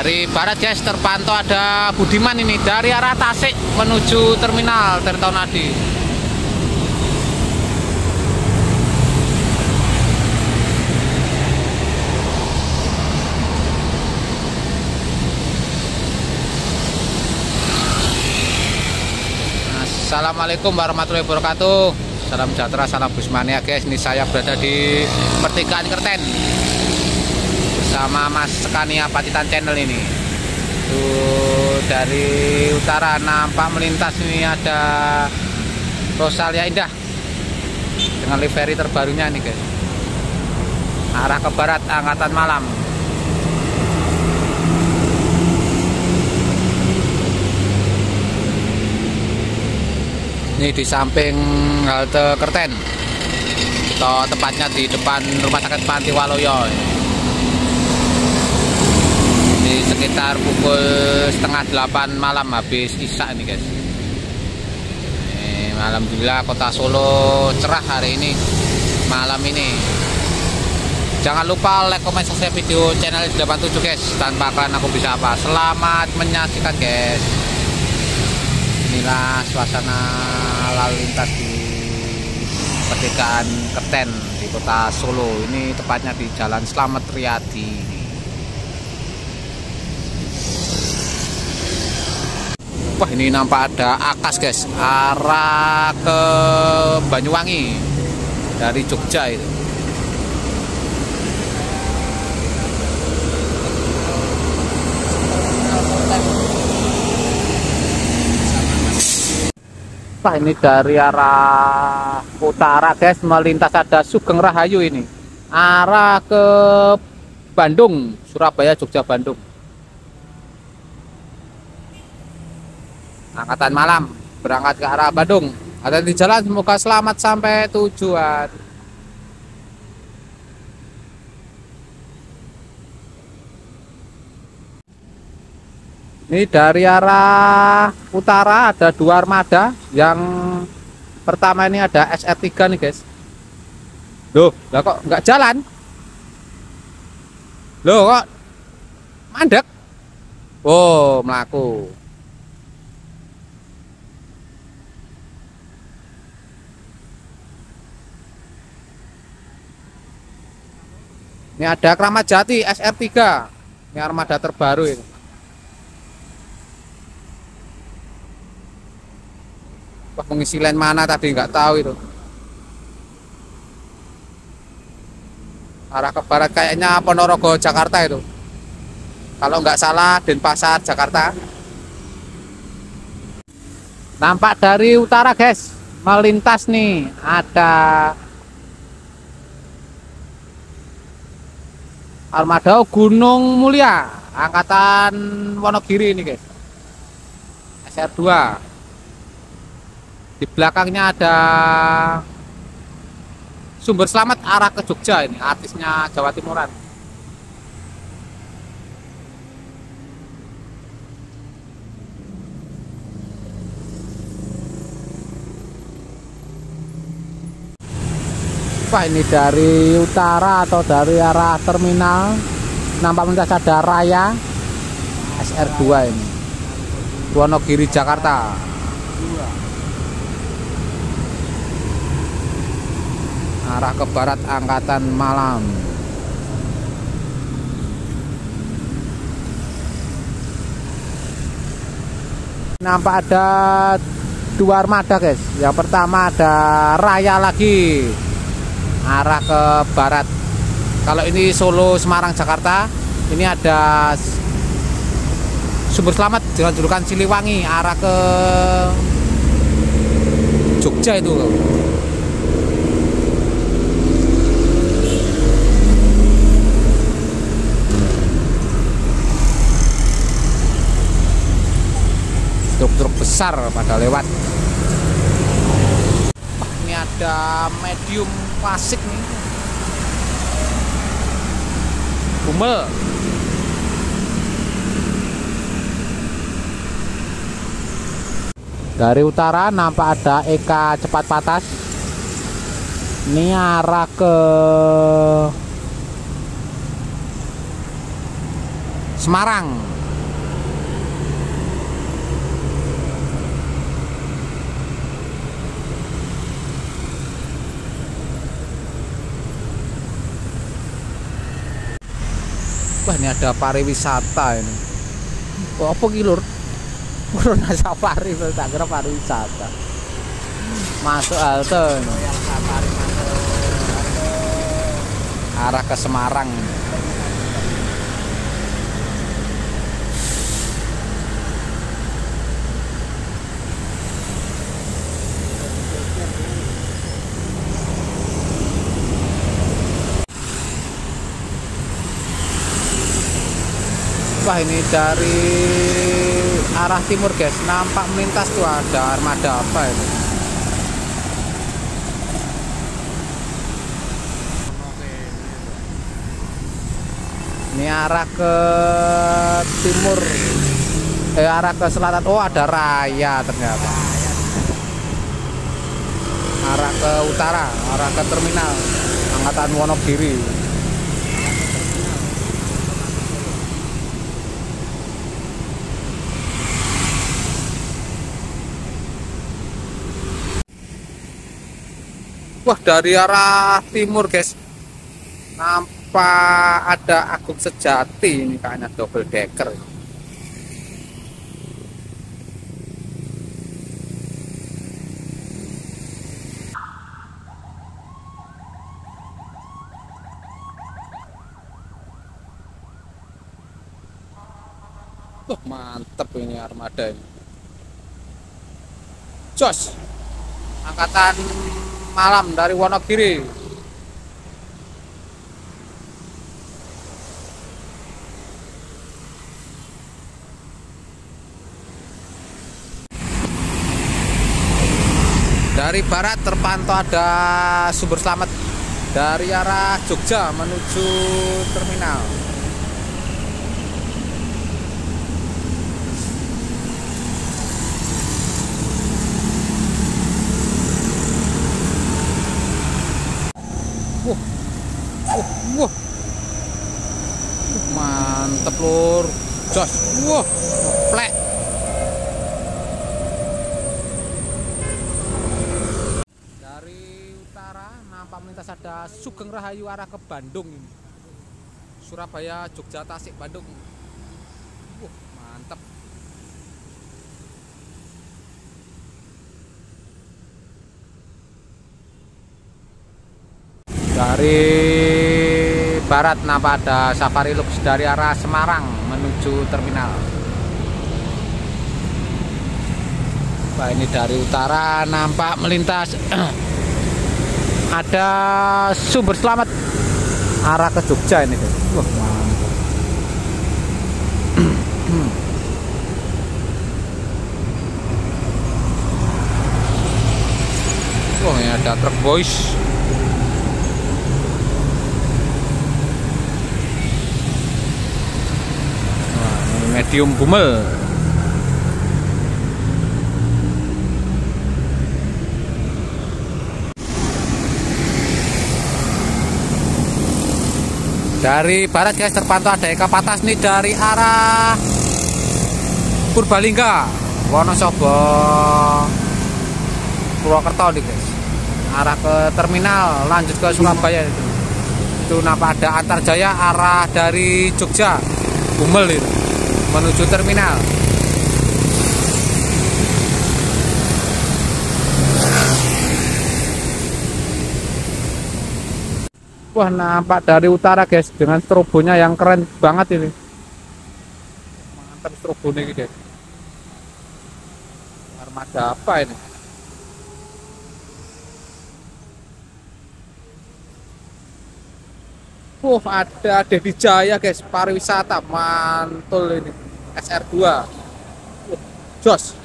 Dari barat guys, terpantau ada Budiman ini dari arah Tasik menuju terminal Tirtonadi. Assalamualaikum warahmatullahi wabarakatuh. Salam sejahtera, salam Busmania guys. Ini saya berada di pertigaan Kerten bersama Mas Skania Pacitan Channel ini. Tuh, dari utara nampak melintas ini ada Rosalia Indah dengan livery terbarunya nih guys. Arah ke barat Angkatan Malam. Ini di samping halte Kerten, atau tepatnya di depan Rumah Sakit Panti Waloyo. Di sekitar pukul setengah 8 malam habis isya nih guys. Alhamdulillah kota Solo cerah hari ini, malam ini. Jangan lupa like, komen, subscribe video channel 87 guys. Tanpa kalian aku bisa apa. Selamat menyaksikan guys. Inilah suasana lalu lintas di pertigaan Kerten di kota Solo. Ini tepatnya di Jalan Slamet Riyadi. Wah, ini nampak ada Akas guys, arah ke Banyuwangi dari Jogja itu. Wah, ini dari arah utara guys, melintas ada Sugeng Rahayu ini, arah ke Bandung, Surabaya, Jogja, Bandung. Angkatan Malam berangkat ke arah Bandung. Ada di jalan, semoga selamat sampai tujuan. Ini dari arah utara ada dua armada. Yang pertama ini ada SR3 nih guys. Loh, lah kok nggak jalan? Loh, kok mandek? Oh, melaku. Ini ada Kramat Jati SR3. Ini armada terbaru ini. Wah, pengisi lain mana tadi nggak tahu itu. Arah ke barat kayaknya Ponorogo Jakarta itu. Kalau nggak salah Denpasar Jakarta. Nampak dari utara guys, melintas nih ada armada Gunung Mulia Angkatan Wonogiri ini guys. SR2. Di belakangnya ada Sumber Selamat arah ke Jogja ini, artisnya Jawa Timuran. Wah, ini dari utara atau dari arah terminal nampak melintas ada Raya SR2 ini, Wonogiri Jakarta. Arah ke barat Angkatan Malam. Nampak ada dua armada guys. Yang pertama ada Raya lagi, arah ke barat. Kalau ini Solo, Semarang, Jakarta. Ini ada Sumber Selamat dengan julukan Siliwangi, arah ke Jogja itu. Truk-truk besar pada lewat. Ini ada medium klasik nih, Bumel. Dari utara nampak ada Eka Cepat Patas. Ini arah ke Semarang. Wah, ini ada pariwisata ini. Wah, apa ki lur? Corona Safari, tak kira pariwisata. Masuk halte ini. Arah ke Semarang. Wah, ini dari arah timur guys, nampak melintas tuh ada armada apa ini. Ini arah ke timur, arah ke selatan. Oh, ada raya ternyata. Arah ke utara, arah ke terminal Angkatan Wonogiri. Wah, dari arah timur guys, nampak ada Agung Sejati. Ini kayaknya double decker. Wah, mantep ini armada ini. Jos, angkatan malam dari Wonogiri. Dari barat terpantau ada sumber selamat dari arah Jogja menuju terminal. Wah, mantep lur, jos, wah, plek. Dari utara nampak melintas ada Sugeng Rahayu arah ke Bandung ini. Surabaya, Jogja, Tasik, Bandung. Wah, mantep. Dari barat nampak ada Safari Lux dari arah Semarang menuju terminal. Wah, ini dari utara nampak melintas ada sumber selamat arah ke Jogja ini guys. Wah, mantap. Wah, ini ada truk boys. Medium Bumel. Dari barat guys terpantau ada Eka Patas nih dari arah Purbalingga, Wonosobo, Purwokerto nih guys. Arah ke terminal lanjut ke Surabaya itu. Itu nampak ada Antarjaya arah dari Jogja, Bumel itu, menuju terminal. Wah, nampak dari utara guys dengan strobonya yang keren banget ini. Mantap strobonya ini guys. Armada apa ini? Ada Dedi Jaya guys, pariwisata mantul ini. SR2. Jos.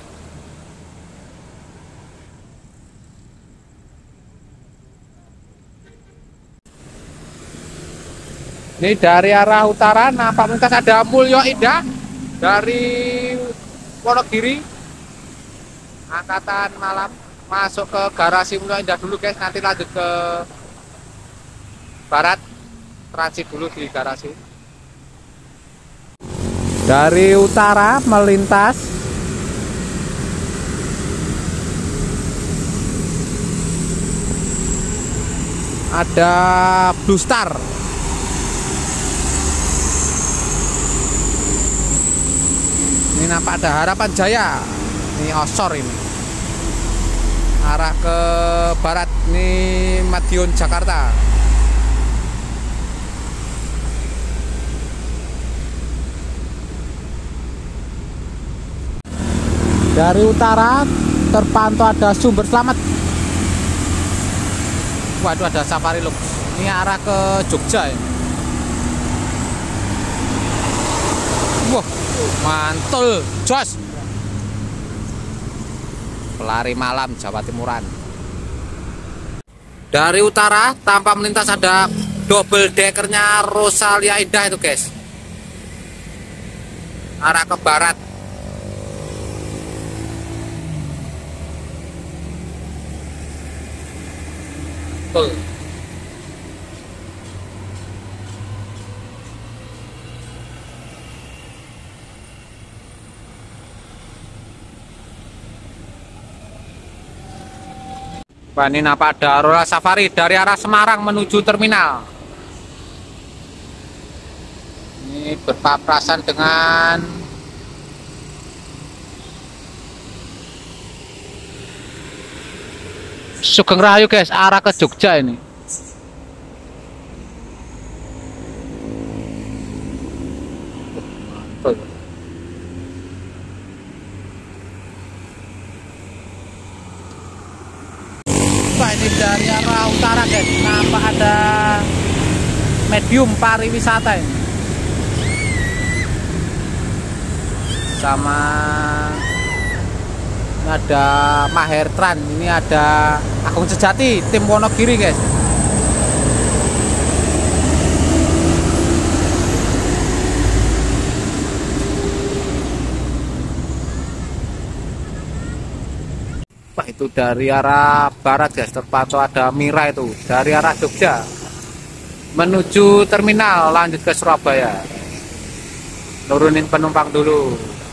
Ini dari arah utara nampak melintas ada Mulyo Indah dari Wonogiri, angkatan malam, masuk ke garasi Mulyo Indah dulu guys, nanti lanjut ke barat, transit dulu di garasi. Dari utara melintas ada Blue Star Ini nampak ada Harapan Jaya. Ini Osor ini. Arah ke barat ini Madiun Jakarta. Dari utara terpantau ada Sumber Slamet. Waduh, ada Safari Lux. Ini arah ke Jogja ini. Wah, mantul, jos. Pelari malam Jawa Timuran. Dari utara tanpa melintas ada double deckernya Rosalia Indah itu guys. Arah ke barat. Tuh. Wah, ini nampak ada Aurora Safari dari arah Semarang menuju terminal. Ini berpapasan dengan Sugeng Rahayu guys, arah ke Jogja ini. Wah, ini dari arah utara guys, nampak ada medium pariwisata ini. Sama ini ada Mahertran, ini ada Agung Sejati, tim Wonogiri guys. Wah, itu dari arah barat guys, terpantau ada Mira itu dari arah Jogja menuju terminal lanjut ke Surabaya. Nurunin penumpang dulu.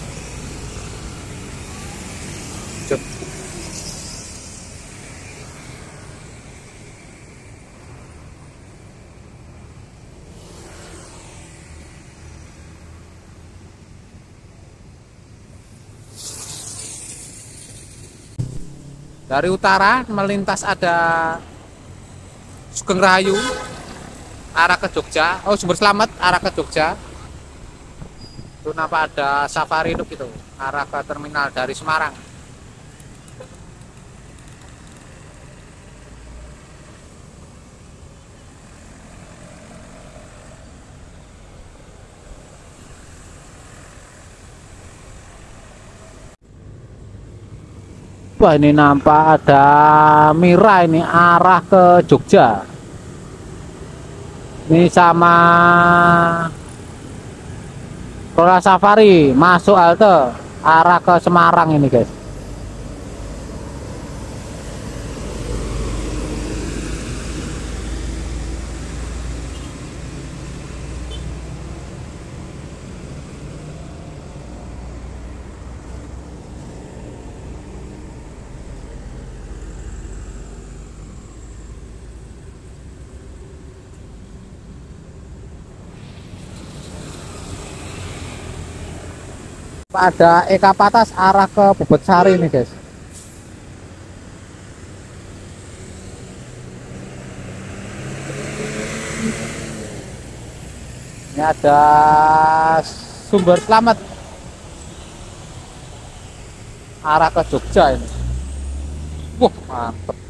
Dari utara melintas ada Sugeng Rahayu arah ke Jogja. Oh, Sumber Slamet arah ke Jogja. Itu nampak ada Safari Lux itu arah ke terminal dari Semarang. Wah, ini nampak ada Mira ini arah ke Jogja. Ini sama Aurora Safari masuk halte arah ke Semarang ini guys. Ada Eka Patas arah ke Bubet Sari ini guys. Ini ada Sumber Slamet arah ke Jogja ini. Wah, mantep.